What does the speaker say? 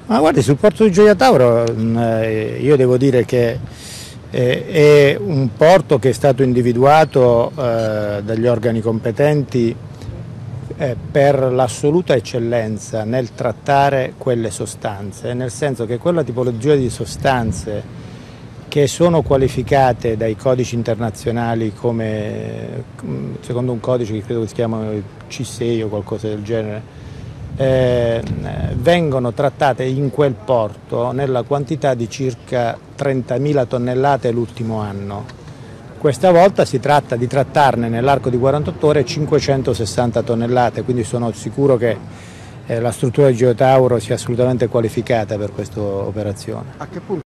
Ma guardi, sul porto di Gioia Tauro io devo dire che è un porto che è stato individuato dagli organi competenti per l'assoluta eccellenza nel trattare quelle sostanze, nel senso che quella tipologia di sostanze che sono qualificate dai codici internazionali come, secondo un codice che credo che si chiama C6 o qualcosa del genere, vengono trattate in quel porto nella quantità di circa 30.000 tonnellate l'ultimo anno. Questa volta si tratta di trattarne nell'arco di 48 ore 560 tonnellate, quindi sono sicuro che la struttura di Gioia Tauro sia assolutamente qualificata per questa operazione. A che punto